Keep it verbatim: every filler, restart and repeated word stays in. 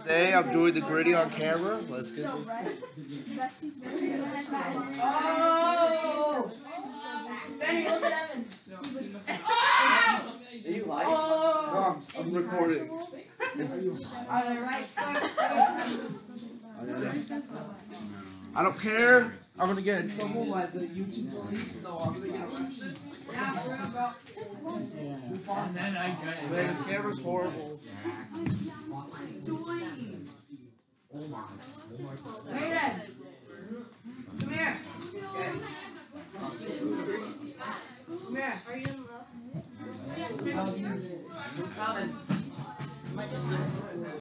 Today I'm doing the gritty on camera. Let's get this. Oh! Benny, look at Evan. Oh! Are you live? Oh! No, I'm, I'm recording. Alright. I don't care. I'm gonna get in trouble by the YouTube police, so I'm gonna get arrested. Yeah, for real, bro. And then I got Man, this camera's horrible. Hey, Dad.